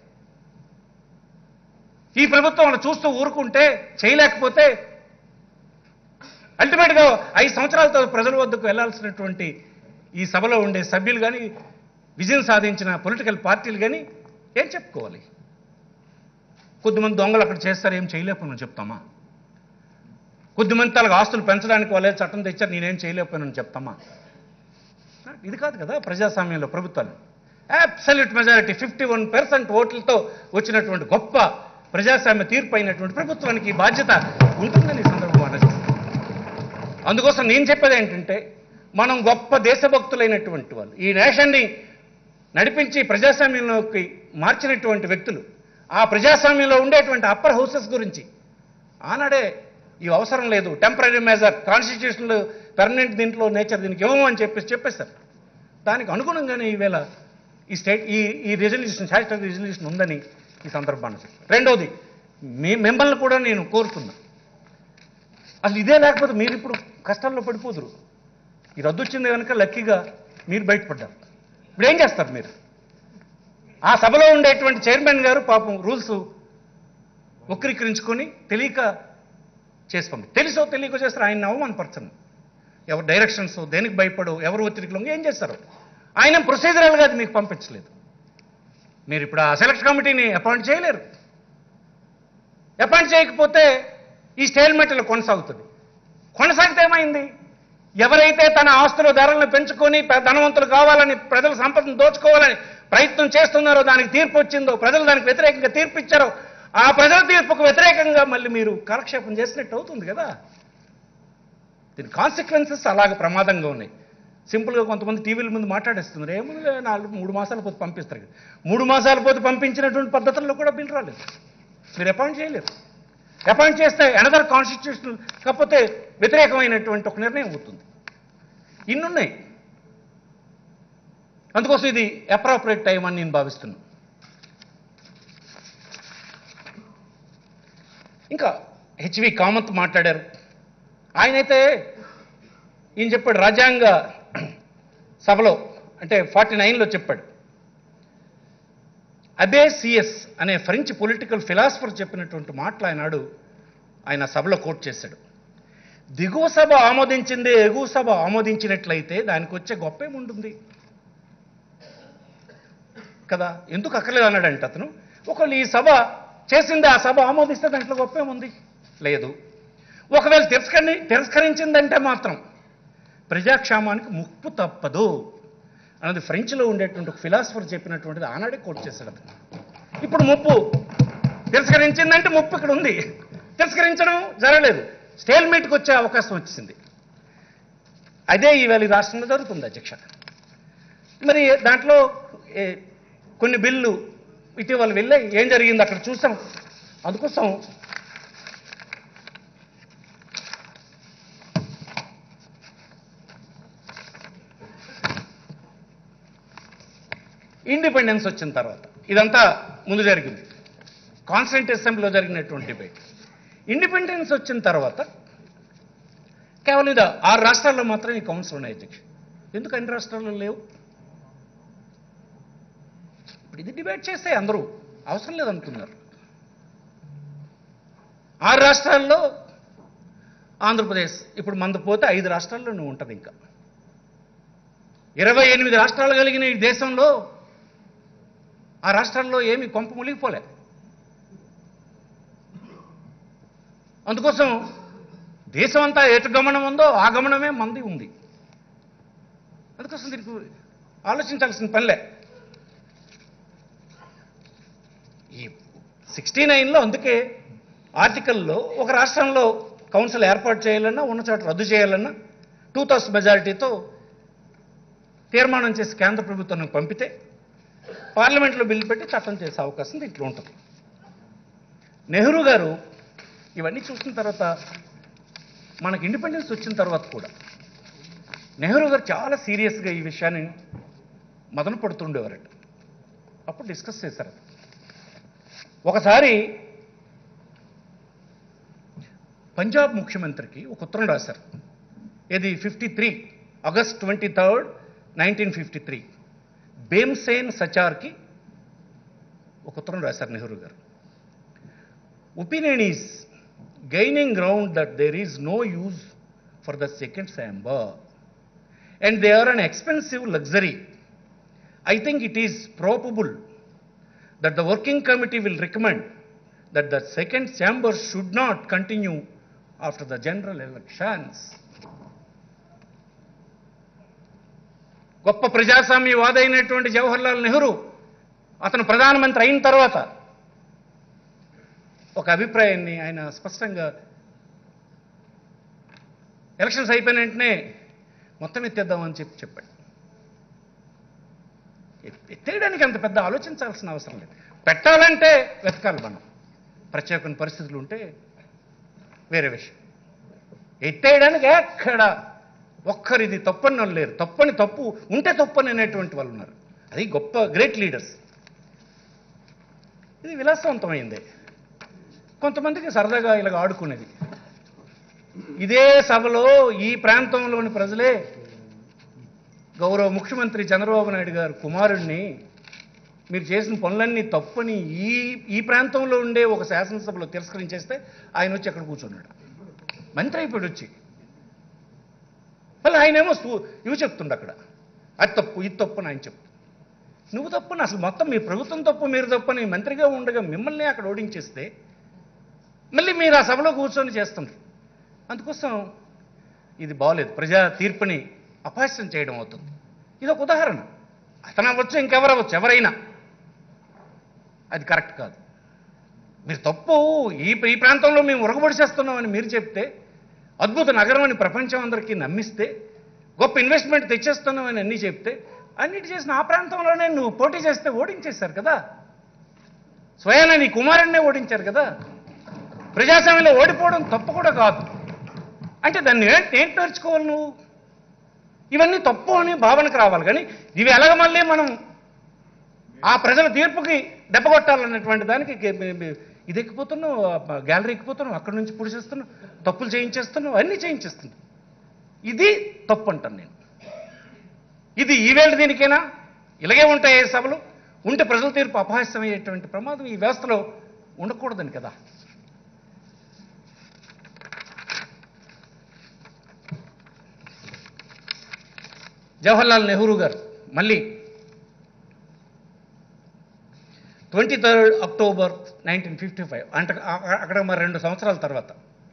ఈ ప్రభుత్వం చూస్తూ ఊరుకుంటే, చేయలేకపోతే అల్టిమేట్గా 5 సంవత్సరాలతో ప్రజల వద్దకు వెళ్లాల్సినటువంటి ఈ సభలో ఉండే సభ్యులు కానీ, విజయం సాధించిన పొలిటికల్ పార్టీలు కానీ ఏం చెప్పుకోవాలి? కొద్దిమంది దొంగలు అక్కడ చేస్తారు, ఏం చేయలేకపోయినా చెప్తామా? కొద్దిమంది తనకు ఆస్తులు పెంచడానికి వాళ్ళే చట్టం తెచ్చారు, నేనేం చేయలేకపోయినా చెప్తామా? ఇది కాదు కదా ప్రజాస్వామ్యంలో ప్రభుత్వాలు. అబ్సల్యూట్ మెజారిటీ 51% ఓట్లతో వచ్చినటువంటి గొప్ప ప్రజాస్వామ్య తీర్పు అయినటువంటి ప్రభుత్వానికి బాధ్యత ఉంటుందని ఈ సందర్భంగా ఆలోచిస్తాను. అందుకోసం నేను చెప్పేది ఏంటంటే, మనం గొప్ప దేశభక్తులైనటువంటి వాళ్ళు, ఈ నేషన్ని నడిపించి ప్రజాస్వామ్యంలోకి మార్చినటువంటి వ్యక్తులు, ఆ ప్రజాస్వామ్యంలో ఉండేటువంటి అప్పర్ హౌసెస్ గురించి ఆనాడే ఈ అవసరం లేదు, టెంపరీ మెజర్, కాన్స్టిట్యూషన్లో పెర్మనెంట్ దీంట్లో నేచర్ దీనికి ఇవ్వము అని చెప్పేస్తారు. దానికి అనుగుణంగానే ఈవేళ ఈ స్టేట్ ఈ రెజల్యూషన్, స్టాట్యూటరీ రెజల్యూషన్ ఉందని ఈ సందర్భాన్ని చెప్తాను. రెండవది, మిమ్మల్ని కూడా నేను కోరుతున్నా, అసలు ఇదే లేకపోతే మీరు ఇప్పుడు కష్టాల్లో పడిపోదురు. ఈ రద్దు వచ్చింది కనుక లక్కీగా మీరు బయటపడ్డారు. ఇప్పుడు ఏం చేస్తారు మీరు? ఆ సభలో ఉండేటువంటి చైర్మన్ గారు పాపం రూల్స్ వక్రీకరించుకొని తెలియక చేసి తెలుసో తెలియక చేస్తారు. ఆయన అవమానపరచను. ఎవరు డైరెక్షన్స్ దేనికి భయపడో ఎవరు ఒత్తిడికి లొంగి ఏం చేస్తారు? ఆయన ప్రొసీజరల్గా అది మీకు పంపించలేదు. మీరు ఇప్పుడు ఆ సెలెక్ట్ కమిటీని అపాయింట్ చేయలేరు. అపాయింట్ చేయకపోతే ఈ స్టేల్మెంట్లో కొనసాగుతుంది. కొనసాగితే ఏమైంది? ఎవరైతే తన ఆస్తుల ధరలను పెంచుకొని ధనవంతులు కావాలని ప్రజల సంపదను దోచుకోవాలని ప్రయత్నం చేస్తున్నారో, దానికి తీర్పు వచ్చిందో, ప్రజలు దానికి వ్యతిరేకంగా తీర్పు ఇచ్చారో, ఆ ప్రజల తీర్పుకు వ్యతిరేకంగా మళ్ళీ మీరు కాలక్షేపం చేసినట్టు అవుతుంది కదా. దీని కాన్సిక్వెన్సెస్ అలాగే ప్రమాదంగా ఉన్నాయి. సింపుల్గా కొంతమంది టీవీల ముందు మాట్లాడేస్తున్నారు. ఏముంది 3 మాసాల పోతే పంపిస్తారు. 3 మాసాల పోతే పంపించినటువంటి పద్ధతుల్లో కూడా బిల్ రాలేదు. మీరు అపాయింట్ చేయలేరు. అపాయింట్ చేస్తే అనదర్ కాన్స్టిట్యూషనల్ కాకపోతే వ్యతిరేకమైనటువంటి ఒక నిర్ణయం అవుతుంది. ఇన్నున్నాయి. అందుకోసం ఇది అప్రాపరియేట్ టైం అని నేను భావిస్తున్నాను. ఇంకా హెచ్వి కామత్ మాట్లాడారు. ఆయనైతే ఈయన చెప్పాడు రాజ్యాంగ సభలో, అంటే 49లో చెప్పాడు. అబే సిఎస్ అనే ఫ్రెంచ్ పొలిటికల్ ఫిలాసఫర్ చెప్పినటువంటి మాటలు ఆయన సభలో కోట్ చేశాడు. దిగువ సభ ఆమోదించిందే ఎగువ సభ ఆమోదించినట్లయితే దానికి వచ్చే గొప్ప ఏముంటుంది కదా, ఎందుకు అక్కర్లేదు అన్నాడంటే అతను. ఒకవేళ ఈ సభ చేసింది ఆ సభ ఆమోదిస్తే దాంట్లో గొప్ప ఏముంది? లేదు. ఒకవేళ తిరస్కరించిందంటే మాత్రం ప్రజాక్షేమానికి ముప్పు తప్పదు అన్నది ఫ్రెంచ్లో ఉండేటువంటి ఒక ఫిలాసఫర్ చెప్పినటువంటిది ఆనాడే కోట్ చేశాడు అతను. ఇప్పుడు ముప్పు తిరస్కరించిందంటే ముప్పు ఇక్కడ ఉంది. తిరస్కరించడం జరగలేదు. స్టేల్మేట్కి వచ్చే అవకాశం వచ్చింది. అదే ఈవేళ ఈ రాష్ట్రంలో జరుగుతుంది అధ్యక్ష. మరి దాంట్లో కొన్ని బిల్లు ఇటీవల వెళ్ళి ఏం జరిగింది అక్కడ చూసాం. అందుకోసం ఇండిపెండెన్స్ వచ్చిన తర్వాత ఇదంతా ముందు జరిగింది. కాన్స్టిట్యూంట్ అసెంబ్లీలో జరిగినటువంటి డిబేట్. ఇండిపెండెన్స్ వచ్చిన తర్వాత కేవలం ఇది 6 రాష్ట్రాల్లో మాత్రం ఈ కౌన్సిల్ ఉన్నాయి అధ్యక్ష. ఎందుకు అన్ని రాష్ట్రాల్లో లేవు? ఇప్పుడు ఇది డిబేట్ చేస్తే అందరూ అవసరం లేదనుకున్నారు. 6 రాష్ట్రాల్లో ఆంధ్రప్రదేశ్ ఇప్పుడు మందు పోతే 5 రాష్ట్రాల్లోనూ ఉంటుంది. ఇంకా 28 రాష్ట్రాలు కలిగిన ఈ దేశంలో ఆ రాష్ట్రాల్లో ఏమీ కొంప మునిగిపోలే. అందుకోసం దేశం అంతా ఎటు గమనం ఉందో ఆ గమనమే మంది ఉంది. అందుకోసం దీనికి ఆలోచించాల్సిన పనిలే. ఈ 69లో అందుకే ఆర్టికల్లో ఒక రాష్ట్రంలో కౌన్సిల్ ఏర్పాటు చేయాలన్నా, ఉన్న చోట రద్దు చేయాలన్నా 2/3 మెజారిటీతో తీర్మానం చేసి కేంద్ర ప్రభుత్వానికి పంపితే పార్లమెంట్లో బిల్లు పెట్టి చట్టం చేసే అవకాశం దీంట్లో ఉంటుంది. నెహ్రూ గారు ఇవన్నీ చూసిన తర్వాత, మనకు ఇండిపెండెన్స్ వచ్చిన తర్వాత కూడా నెహ్రూ గారు చాలా సీరియస్గా ఈ విషయాన్ని మదన పడుతుండేవారట. అప్పుడు డిస్కస్ చేశారు. ఒకసారి పంజాబ్ ముఖ్యమంత్రికి ఒక ఉత్తరం రాశారు. ఇది 53 ఆగస్ట్ 23, 1953 భీమ్సేన్ సచార్కి ఒక ఉత్తరం రాశారు నెహ్రూ గారు. Opinion is gaining ground that there is no use for the second chamber and they are an expensive luxury. I think it is probable that the working committee will recommend that the second chamber should not continue after the general elections. గొప్ప ప్రజాస్వామ్యవాది అయినటువంటి జవహర్లాల్ నెహ్రూ అతను ప్రధానమంత్రి అయిన తర్వాత ఒక అభిప్రాయాన్ని ఆయన స్పష్టంగా ఎలక్షన్స్ అయిపోయిన వెంటనే మొత్తం ఎత్తేద్దామని చెప్పాడు. ఎత్తేయడానికి అంత పెద్ద ఆలోచించాల్సిన అవసరం లేదు. పెట్టాలంటే వెతకాలి మనం. ప్రత్యేకమైన పరిస్థితులు ఉంటే వేరే విషయం. ఎత్తేయడానికి ఎక్కడ ఒక్కరిది తప్పని వాళ్ళు లేరు. తప్పు ఉంటే తప్పని అనేటువంటి వాళ్ళు ఉన్నారు. అది గొప్ప గ్రేట్ లీడర్స్. ఇది విలాసవంతమైంది. కొంతమందికి సరదాగా ఇలాగ ఆడుకునేది. ఇదే సభలో ఈ ప్రాంతంలోని ప్రజలే గౌరవ ముఖ్యమంత్రి చంద్రబాబు నాయుడు గారు కుమారుణ్ణి మీరు చేసిన పనులన్నీ తప్పని ఈ ప్రాంతంలో ఉండే ఒక శాసనసభలో తిరస్కరించేస్తే ఆయన వచ్చి అక్కడ కూర్చున్నాడు, మంత్రి అయిపోయాడు వచ్చి. మళ్ళీ ఆయనేమో ఇవి చెప్తుండే అక్కడ, అది తప్పు ఇది తప్పు అని ఆయన చెప్తుంది. నువ్వు తప్పని అసలు మొత్తం మీ ప్రభుత్వం తప్పు మీరు తప్పని మంత్రిగా ఉండగా మిమ్మల్ని అక్కడ ఓడించేస్తే మళ్ళీ మీరు ఆ సభలో కూర్చొని చేస్తున్నారు. అందుకోసం ఇది బాగోలేదు, ప్రజా తీర్పుని అపహాస్యం చేయడం అవుతుంది. ఇది ఒక ఉదాహరణ. అతను అవ్వచ్చు, ఇంకెవరు అవ్వచ్చు, ఎవరైనా అది కరెక్ట్ కాదు. మీరు తప్పు ఈ ప్రాంతంలో మేము ఉరగబడి చేస్తున్నామని మీరు చెప్తే, అద్భుత నగరం అని ప్రపంచం అందరికీ నమ్మిస్తే, గొప్ప ఇన్వెస్ట్మెంట్ తెచ్చేస్తున్నామని అన్నీ చెప్తే, అన్నిటి చేసిన ఆ ప్రాంతంలోనే నువ్వు పోటీ చేస్తే ఓడించేశారు కదా. స్వయాన నీ కుమారుణ్ణే ఓడించారు కదా. ప్రజాస్వామ్యంలో ఓడిపోవడం తప్పు కూడా కాదు. అంటే దాన్ని ఏంటి నేర్చుకోవాలి నువ్వు? ఇవన్నీ తప్పు అని భావనకు రావాలి. కానీ ఇవి ఎలాగ మళ్ళీ మనం ఆ ప్రజల తీర్పుకి దెబ్బ కొట్టాలన్నటువంటి దానికి ఇది ఎక్కిపోతున్నావు, గ్యాలరీ ఎక్కిపోతున్నావు, అక్కడి నుంచి పుడిచేస్తున్నావు, తప్పులు చేయించేస్తున్నావు, అన్నీ చేయించేస్తున్నావు. ఇది తప్పు అంటాను నేను. ఇది ఈవేళ దీనికైనా ఇలాగే ఉంటాయి సభలు. ఉంటే ప్రజల తీర్పు అపహాస్యమయ్యేటువంటి ప్రమాదం ఈ వ్యవస్థలో ఉండకూడదని కదా. జవహర్లాల్ నెహ్రూ గారు మళ్ళీ 23 అక్టోబర్ 1955 అంటే అక్కడ మరి 2 సంవత్సరాల తర్వాత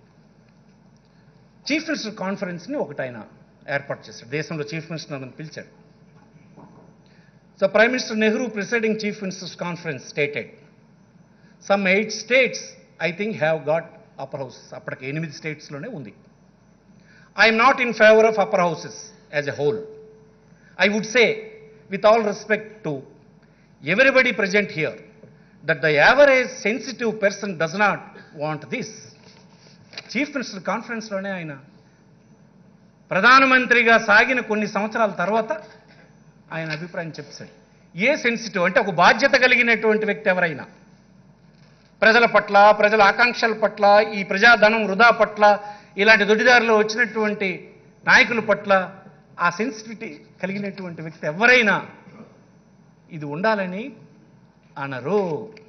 చీఫ్ మినిస్టర్ కాన్ఫరెన్స్ని ఒకటి ఆయన ఏర్పాటు చేశాడు. దేశంలో చీఫ్ మినిస్టర్ అని పిలిచాడు. So prime minister Nehru presiding chief ministers conference stated some 8 states I think have got upper house. అప్పటికి 8 స్టేట్స్లోనే ఉంది. I'm not in favour of upper houses as a whole. I would say, with all respect to everybody present here, that the average sensitive person does not want this. Chief minister కాన్ఫరెన్స్లోనే ఆయన ప్రధానమంత్రిగా సాగిన కొన్ని సంవత్సరాల తర్వాత ఆయన అభిప్రాయం చెప్పారు. ఏ సెన్సిటివ్ అంటే ఒక బాధ్యత కలిగినటువంటి వ్యక్తి ఎవరైనా ప్రజల పట్ల, ప్రజల ఆకాంక్షల పట్ల, ఈ ప్రజాధనం వృధా పట్ల, ఇలాంటి దొడ్డిదారిలో వచ్చినటువంటి నాయకుల పట్ల ఆ సెన్సిటివిటీ కలిగినటువంటి వ్యక్తి ఎవరైనా ఇది ఉండాలని అనరు.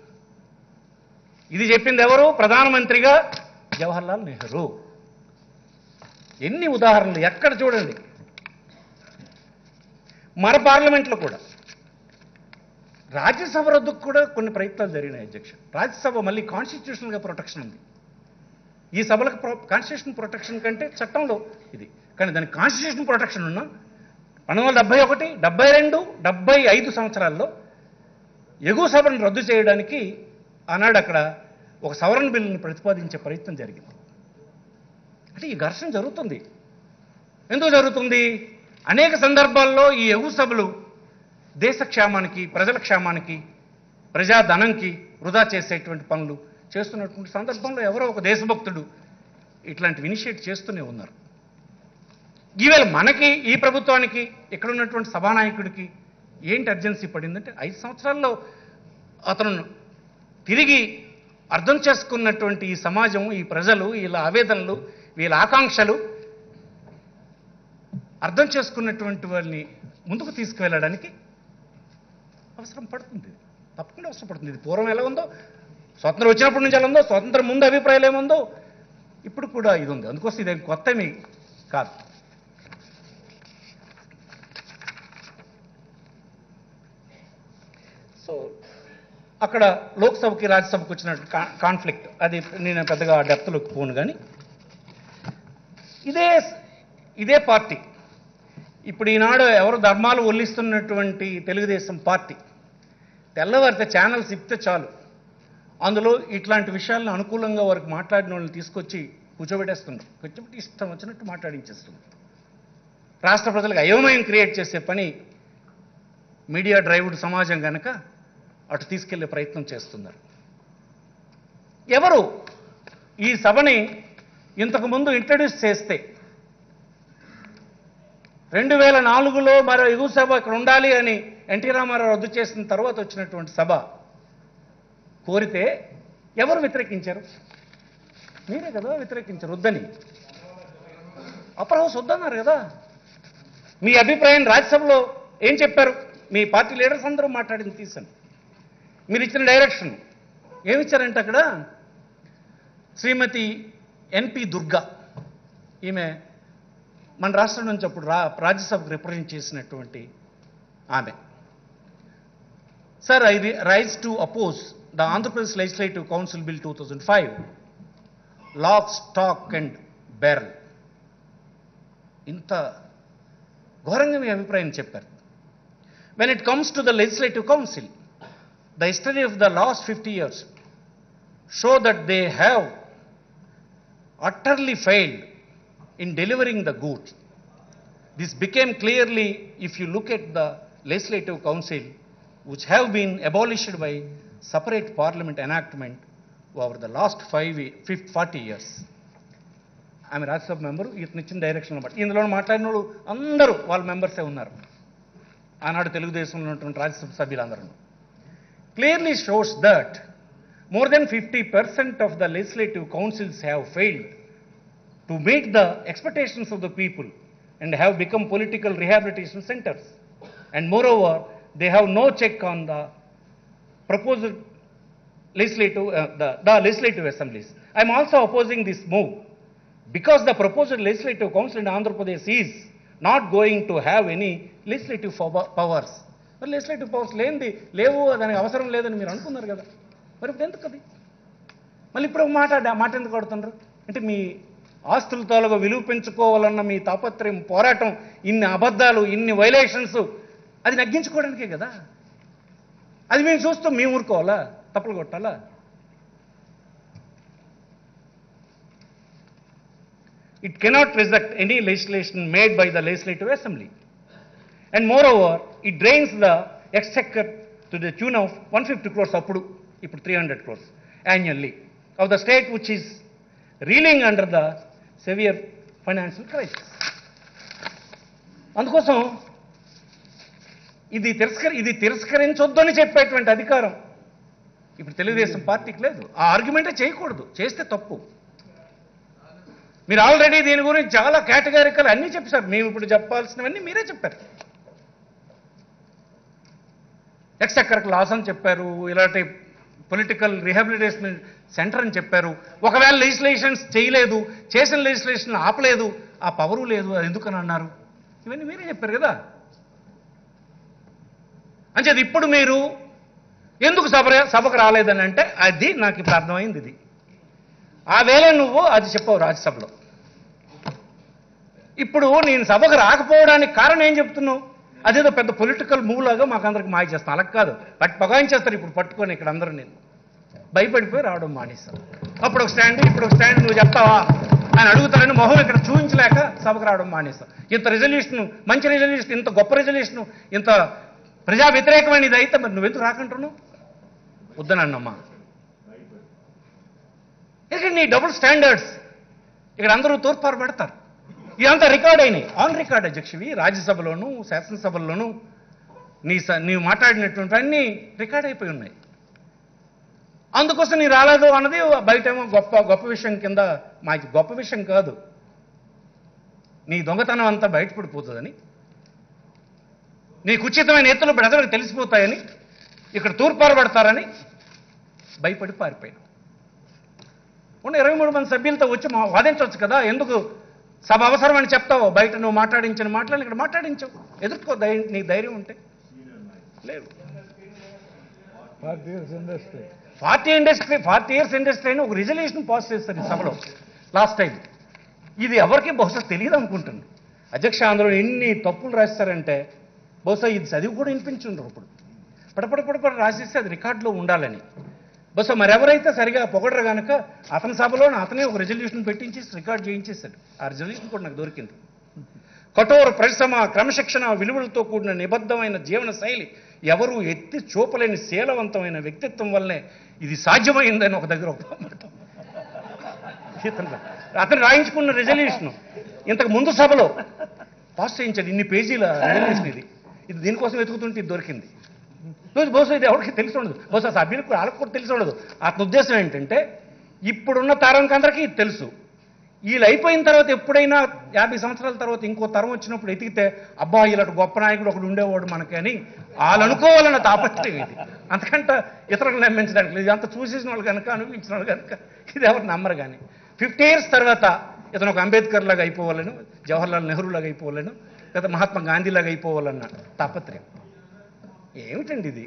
ఇది చెప్పింది ఎవరు? ప్రధానమంత్రిగా జవహర్లాల్ నెహ్రూ. ఎన్ని ఉదాహరణలు ఎక్కడ చూడండి. మన పార్లమెంట్లో కూడా రాజ్యసభ రద్దుకు కూడా కొన్ని ప్రయత్నాలు జరిగినాయి అధ్యక్ష. రాజ్యసభ మళ్ళీ కాన్స్టిట్యూషనల్గా ప్రొటెక్షన్ ఉంది. ఈ సభలకు కాన్స్టిట్యూషన్ ప్రొటెక్షన్ కంటే చట్టంలో ఇది, కానీ దానికి కాన్స్టిట్యూషన్ ప్రొటెక్షన్ ఉన్న 1971, 72, 75 సంవత్సరాల్లో ఎగువ సభను రద్దు చేయడానికి ఆనాడు అక్కడ ఒక సవరణ బిల్లుని ప్రతిపాదించే ప్రయత్నం జరిగింది. అంటే ఈ ఘర్షణ జరుగుతుంది. ఎందుకు జరుగుతుంది? అనేక సందర్భాల్లో ఈ ఎగువ సభలు దేశ క్షేమానికి, ప్రజల క్షేమానికి, ప్రజాధనంకి వృధా చేసేటువంటి పనులు చేస్తున్నటువంటి సందర్భంలో ఎవరో ఒక దేశభక్తుడు ఇట్లాంటివి ఇనిషియేట్ చేస్తూనే ఉన్నారు. ఈవేళ మనకి, ఈ ప్రభుత్వానికి, ఇక్కడ ఉన్నటువంటి సభానాయకుడికి ఏంటి అర్జెన్సీ పడిందంటే 5 సంవత్సరాల్లో అతను తిరిగి అర్థం చేసుకున్నటువంటి ఈ సమాజం, ఈ ప్రజలు, వీళ్ళ ఆవేదనలు, వీళ్ళ ఆకాంక్షలు అర్థం చేసుకున్నటువంటి వాళ్ళని ముందుకు తీసుకువెళ్ళడానికి అవసరం పడుతుంది. తప్పకుండా అవసరం పడుతుంది. ఇది పూర్వం ఎలా ఉందో, స్వతంత్రం వచ్చినప్పటి నుంచి ఎలా ఉందో, స్వతంత్రం ముందు అభిప్రాయాలు ఏముందో ఇప్పుడు కూడా ఇది ఉంది. అందుకోసం ఇదేం కొత్తమి కాదు. సో అక్కడ లోక్సభకి, రాజ్యసభకు వచ్చిన కాన్ఫ్లిక్ట్ అది నేను పెద్దగా డెప్త్లోకి పోను. కానీ ఇదే పార్టీ ఇప్పుడు ఈనాడు ఎవరు ధర్మాలు ఒల్లిస్తున్నటువంటి తెలుగుదేశం పార్టీ తెల్లవారితే ఛానల్స్ ఇప్పితే చాలు, అందులో ఇట్లాంటి విషయాలను అనుకూలంగా వారికి మాట్లాడిన వాళ్ళని తీసుకొచ్చి కూర్చోబెట్టేస్తున్నారు. కూర్చోబెట్టి ఇష్టం వచ్చినట్టు మాట్లాడించేస్తున్నారు. రాష్ట్ర ప్రజలకు అయోమయం క్రియేట్ చేసే పని మీడియా డ్రైవ్డ్ సమాజం కనుక అటు తీసుకెళ్లే ప్రయత్నం చేస్తున్నారు. ఎవరు ఈ సభని ఇంతకుముందు ఇంట్రడ్యూస్ చేస్తే 2004లో మరో ఎగువ సభ ఇక్కడ ఉండాలి అని ఎన్టీ రామారావు రద్దు చేసిన తర్వాత వచ్చినటువంటి సభ కోరితే ఎవరు వ్యతిరేకించారు? మీరే కదా వ్యతిరేకించారు వద్దని. అప్పర్ హౌస్ వద్దన్నారు కదా. మీ అభిప్రాయం రాజ్యసభలో ఏం చెప్పారు? మీ పార్టీ లీడర్స్ అందరూ మాట్లాడింది తీసాను. మీరు ఇచ్చిన డైరెక్షన్ ఏమిచ్చారంటే అక్కడ శ్రీమతి ఎన్పి దుర్గా, ఈమె మన రాష్ట్రం నుంచి అప్పుడు రాజ్యసభకు రిప్రజెంట్ చేసినటువంటి ఆమె, sir I rise to oppose the Andhra Pradesh legislative council bill 2005 lock stock and barrel. ఇంత ఘోరంగా మీ అభిప్రాయం చెప్పారు. When it comes to the legislative council, the history of the last 50 years show that they have utterly failed in delivering the goods. This became clearly if you look at the legislative council, which have been abolished by separate parliament enactment over the last 40 years. ఆమె రాజ్యసభ మెంబరు, ఇతనిచ్చిన డైరెక్షన్ బట్టి ఇందులో మాట్లాడిన వాళ్ళు అందరూ వాళ్ళ మెంబర్సే ఉన్నారు, ఆనాడు తెలుగుదేశంలో ఉన్నటువంటి రాజ్యసభ సభ్యులందరూ. Clearly shows that more than 50% of the legislative councils have failed to meet the expectations of the people and have become political rehabilitation centers. And moreover, they have no check on the proposed legislative, the legislative assemblies. I am also opposing this move because the proposed legislative council in Andhra Pradesh is not going to have any legislative powers. మరి లెజిస్లేటివ్ పవర్స్ లేవు, దానికి అవసరం లేదని మీరు అనుకున్నారు కదా, మరి ఇప్పుడు ఎందుకు అది? మళ్ళీ ఇప్పుడు మాట ఎందుకు ఆడుతున్నారు అంటే మీ ఆస్తుల తాలూగా విలువ పెంచుకోవాలన్న మీ తాపత్రయం, పోరాటం, ఇన్ని అబద్ధాలు, ఇన్ని వైలేషన్స్, అది నగ్గించుకోవడానికే కదా. అది మేము చూస్తూ మేము ఊరుకోవాలా, తప్పులు కొట్టాలా? It cannot reject any legislation made by the Legislative Assembly. And moreover, it drains the exchequer to the tune of 150 crores ఇప్పుడు 300 crores annually of the state, which is reeling under the severe financial crisis. అందుకోసం ఇది తిరస్కరించొద్దని చెప్పేటువంటి అధికారం ఇప్పుడు తెలుగుదేశం పార్టీకి లేదు. ఆ ఆర్గ్యుమెంటే చేయకూడదు, చేస్తే తప్పు. మీరు ఆల్రెడీ దీని గురించి చాలా కేటగారికల్ అన్నీ చెప్పారు, మేము ఇప్పుడు చెప్పాల్సినవన్నీ మీరే చెప్పారు. ఎక్స్చెక్కర్కి లాస్ అని చెప్పారు, ఇలాంటి పొలిటికల్ రీహాబిలిటేషన్ సెంటర్ అని చెప్పారు. ఒకవేళ లెజిస్లేషన్స్ చేయలేదు, చేసిన లెజిస్లేషన్ ఆపలేదు, ఆ పవరు లేదు, అది ఎందుకని అన్నారు? ఇవన్నీ మీరే చెప్పారు కదా. అంచేది ఇప్పుడు మీరు ఎందుకు సభకు రాలేదని అంటే అది నాకు ఇప్పుడు అర్థమైంది. ఇది ఆ వేళ నువ్వు అది చెప్పావు రాజ్యసభలో. ఇప్పుడు నేను సభకు రాకపోవడానికి కారణం ఏం చెప్తున్నావు? అదేదో పెద్ద పొలిటికల్ మూవ్ లాగా మాకు అందరికి మాయ చేస్తాను. అలా కాదు, పగాయించేస్తారు ఇప్పుడు పట్టుకొని ఇక్కడ అందరూ. నేను భయపడిపోయి రావడం మానేస్తాను. అప్పుడు ఒక స్టాండ్, ఇప్పుడు ఒక స్టాండ్, నువ్వు చెప్తావా అని అడుగుతారని మొహం ఇక్కడ చూపించలేక సభకు రావడం మానేస్తాం. ఇంత రిజల్యూషన్, మంచి రిజల్యూషన్, ఇంత గొప్ప రిజల్యూషన్, ఇంత ప్రజా వ్యతిరేకమైనది అయితే మరి నువ్వెందుకు రాకంటున్నావు? వద్దనన్నమ్మా. ఇక్కడ నీ డబుల్ స్టాండర్డ్స్ ఇక్కడ అందరూ తూర్పారు పెడతారు. ఇదంతా రికార్డ్ అయినాయి, ఆన్ రికార్డ్ అధ్యక్షువి. రాజ్యసభలోను శాసనసభల్లోనూ నీవు మాట్లాడినటువంటి అన్నీ రికార్డ్ అయిపోయి ఉన్నాయి. అందుకోసం నీ రాలేదు అన్నది బయటేమో గొప్ప విషయం కింద, మాకు గొప్ప విషయం కాదు. నీ దొంగతనం అంతా బయటపడిపోతుందని, నీకు ఉచితమైన ఎత్తులు ప్రజలకు తెలిసిపోతాయని, ఇక్కడ తూర్పారు పడతారని భయపడి పారిపోయాను. ఉన్న 23 మంది సభ్యులతో వచ్చి వాదించవచ్చు కదా, ఎందుకు సభ అవసరం అని చెప్తావు? బయట నువ్వు మాట్లాడించిన మాటలను ఇక్కడ మాట్లాడించావు. ఎదుర్కో, నీకు ధైర్యం ఉంటే. లేదు, 40 ఇయర్స్ ఇండస్ట్రీ అని ఒక రిజల్యూషన్ పాస్ చేస్తారు ఈ సభలో లాస్ట్ టైం. ఇది ఎవరికి బహుశా తెలియదు అనుకుంటుంది. అధ్యక్ష, అందులో ఎన్ని తప్పులు రాస్తారంటే బహుశా ఇది చదివి కూడా వినిపించుండ్రు. ఇప్పుడు పడపడ రాసేస్తే అది రికార్డులో ఉండాలని. బహుశా మరెవరైతే సరిగా పొగడరు కనుక అతని సభలోనే అతనే ఒక రెజల్యూషన్ పెట్టించి రికార్డ్ చేయించేశాడు. ఆ రెజల్యూషన్ కూడా నాకు దొరికింది. కఠోర పరిశ్రమ, క్రమశిక్షణ, విలువలతో కూడిన నిబద్ధమైన జీవన శైలి, ఎవరూ ఎత్తి చూపలేని శీలవంతమైన వ్యక్తిత్వం వల్లనే ఇది సాధ్యమైందని ఒక దగ్గర అతను రాయించుకున్న రెజల్యూషన్ ఇంతకు ముందు సభలో పాస్ చేయించాడు. ఇన్ని పేజీల రెజల్యూషన్ ఇది దీనికోసం వెతుకుతుంటే ఇది దొరికింది. బహుశా ఇది ఎవరికి తెలిసి ఉండదు, బహుశా సభ్యులకు వాళ్ళకు కూడా తెలిసి ఉండదు. అతని ఉద్దేశం ఏంటంటే ఇప్పుడున్న తరంకి అందరికీ ఇది తెలుసు, వీళ్ళు అయిపోయిన తర్వాత ఎప్పుడైనా 50 సంవత్సరాల తర్వాత ఇంకో తరం వచ్చినప్పుడు ఎతికితే అబ్బా ఇలాంటి గొప్ప నాయకుడు ఒకడు ఉండేవాడు మనకి అని వాళ్ళు అనుకోవాలన్న తాపత్రయం ఇది. అంతకంటే ఇతరులను నమ్మించడానికి లేదు. అంత చూసేసిన వాళ్ళు కనుక అనుభవించిన వాళ్ళు కనుక ఇది ఎవరు నమ్మరు. కానీ 50 years తర్వాత ఇతను ఒక అంబేద్కర్ లాగా అయిపోవాలను, జవహర్లాల్ నెహ్రూ లాగా అయిపోవాలను, లేదా మహాత్మా గాంధీ లాగా అయిపోవాలన్న తాపత్రయం ఏమిటండి ఇది?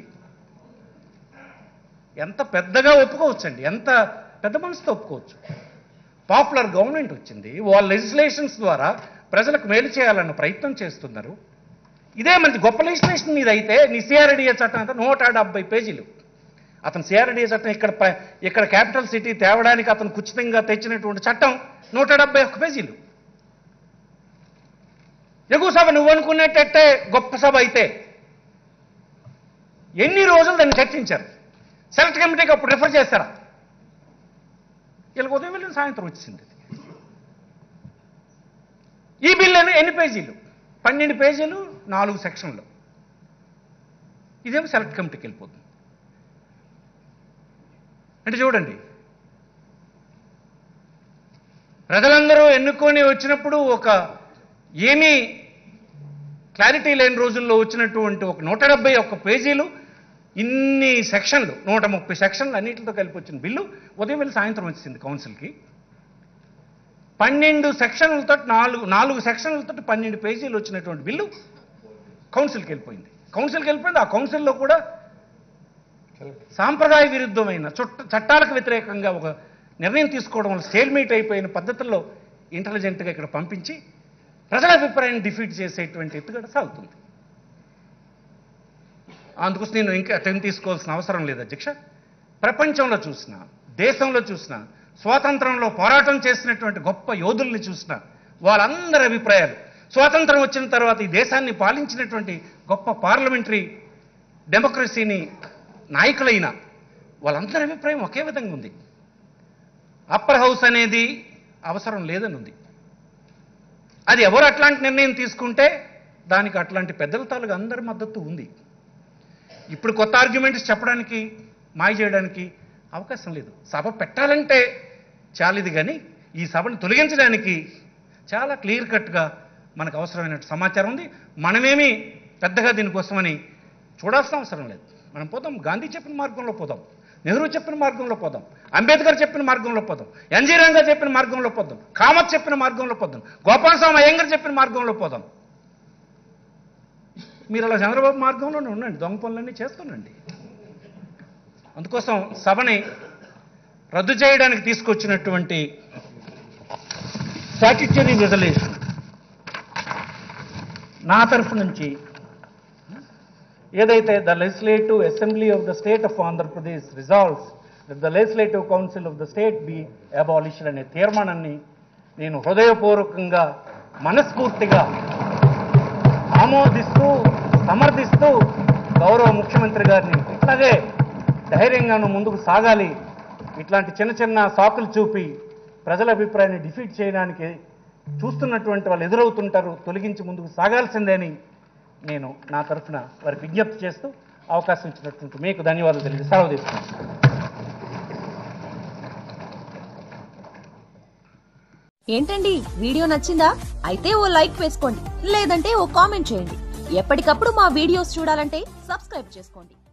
ఎంత పెద్దగా ఒప్పుకోవచ్చండి, ఎంత పెద్ద మనసుతో ఒప్పుకోవచ్చు. పాపులర్ గవర్నమెంట్ వచ్చింది, వాళ్ళ లెజిస్లేషన్స్ ద్వారా ప్రజలకు మేలు చేయాలన్న ప్రయత్నం చేస్తున్నారు. ఇదే మంచి గొప్ప లెజిస్లేషన్ మీద అయితే నీ సిఆర్డిఏ చట్టం అంతా 170 పేజీలు. అతను సిఆర్డిఏ చట్టం ఇక్కడ క్యాపిటల్ సిటీ తేవడానికి అతను ఖచ్చితంగా తెచ్చినటువంటి చట్టం 171 పేజీలు. ఎగువ సభ నువ్వు అనుకునేటట్టే గొప్ప సభ అయితే ఎన్ని రోజులు దాన్ని చర్చించారు? సెలెక్ట్ కమిటీకి అప్పుడు రిఫర్ చేస్తారా? వీళ్ళకి ఉదయం వెళ్ళిన సాయంత్రం వచ్చింది. ఈ బిల్లు ఎన్ని పేజీలు? 12 పేజీలు, 4 సెక్షన్లు. ఇదేమో సెలెక్ట్ కమిటీకి వెళ్ళిపోతుంది. అంటే చూడండి, ప్రజలందరూ ఎన్నుకొని వచ్చినప్పుడు ఒక ఏమీ క్లారిటీ లేని రోజుల్లో వచ్చినటువంటి ఒక 171 పేజీలు, ఇన్ని సెక్షన్లు, 130 సెక్షన్లు అన్నింటితో కలిపి వచ్చిన బిల్లు ఉదయం వెళ్ళి సాయంత్రం వచ్చింది కౌన్సిల్కి. 12 సెక్షన్లతో 4 సెక్షన్లతో 12 పేజీలు వచ్చినటువంటి బిల్లు కౌన్సిల్కి వెళ్ళిపోయింది. ఆ కౌన్సిల్లో కూడా సాంప్రదాయ విరుద్ధమైన చట్టాలకు వ్యతిరేకంగా ఒక నిర్ణయం తీసుకోవడం వల్ల స్టేల్మేట్ అయిపోయిన పద్ధతుల్లో ఇంటెలిజెంట్గా ఇక్కడ పంపించి ప్రజల అభిప్రాయాన్ని డిఫీట్ చేసేటువంటి ఎత్తుగడ సాగుతుంది. అందుకోసం నేను ఇంకా టైం తీసుకోవాల్సిన అవసరం లేదు అధ్యక్ష. ప్రపంచంలో చూసినా, దేశంలో చూసినా, స్వాతంత్రంలో పోరాటం చేసినటువంటి గొప్ప యోధుల్ని చూసినా వాళ్ళందరి అభిప్రాయాలు, స్వాతంత్రం వచ్చిన తర్వాత ఈ దేశాన్ని పాలించినటువంటి గొప్ప పార్లమెంటరీ డెమోక్రసీని నాయకులైన వాళ్ళందరి అభిప్రాయం ఒకే విధంగా ఉంది. అప్పర్ హౌస్ అనేది అవసరం లేదని ఉంది. అది ఎవరు అట్లాంటి నిర్ణయం తీసుకుంటే దానికి అట్లాంటి పెద్దల తాలూకు అందరి మద్దతు ఉంది. ఇప్పుడు కొత్త ఆర్గ్యుమెంట్స్ చెప్పడానికి, మాయ చేయడానికి అవకాశం లేదు. సభ పెట్టాలంటే చాలా ఇది, కానీ ఈ సభను తొలగించడానికి చాలా క్లియర్ కట్గా మనకు అవసరమైన సమాచారం ఉంది. మనమేమి పెద్దగా దీనికోసమని చూడాల్సిన అవసరం లేదు. మనం పోదాం, గాంధీ చెప్పిన మార్గంలో పోదాం, నెహ్రూ చెప్పిన మార్గంలో పోదాం, అంబేద్కర్ చెప్పిన మార్గంలో పోదాం, ఎన్జీ రంగా చెప్పిన మార్గంలో పోదాం, కామత్ చెప్పిన మార్గంలో పోదాం, గోపాలస్వామి అయ్యంగార్ చెప్పిన మార్గంలో పోదాం. మీరు అలా చంద్రబాబు మార్గంలోనే ఉండండి, దొంగ పనులన్నీ చేస్తుండండి. అందుకోసం సభని రద్దు చేయడానికి తీసుకొచ్చినటువంటి స్టాట్యుటరీ రిజల్యూషన్ నా తరఫు నుంచి ఏదైతే the legislative assembly of the state of Andhra Pradesh resolves that the legislative council of the state be abolished అనే తీర్మానాన్ని నేను హృదయపూర్వకంగా, మనస్ఫూర్తిగా ఆమోదిస్తూ, సమర్థిస్తూ గౌరవ ముఖ్యమంత్రి గారిని ఇట్లాగే ధైర్యంగాను ముందుకు సాగాలి, ఇట్లాంటి చిన్న చిన్న సాకులు చూపి ప్రజల అభిప్రాయాన్ని డిఫీట్ చేయడానికి చూస్తున్నటువంటి వాళ్ళు ఎదురవుతుంటారు, తొలగించి ముందుకు సాగాల్సిందే అని నేను నా తరఫున వారికి విజ్ఞప్తి చేస్తూ అవకాశం ఇచ్చినటువంటి మీకు ధన్యవాదాలు తెలియజేసి సెలవు తీసుకున్నాను. ఏంటండి, వీడియో నచ్చిందా? అయితే ఓ లైక్ వేసుకోండి, లేదంటే ఓ కామెంట్ చేయండి. ఎప్పటికప్పుడు మా వీడియోస్ చూడాలంటే సబ్స్క్రైబ్ చేసుకోండి.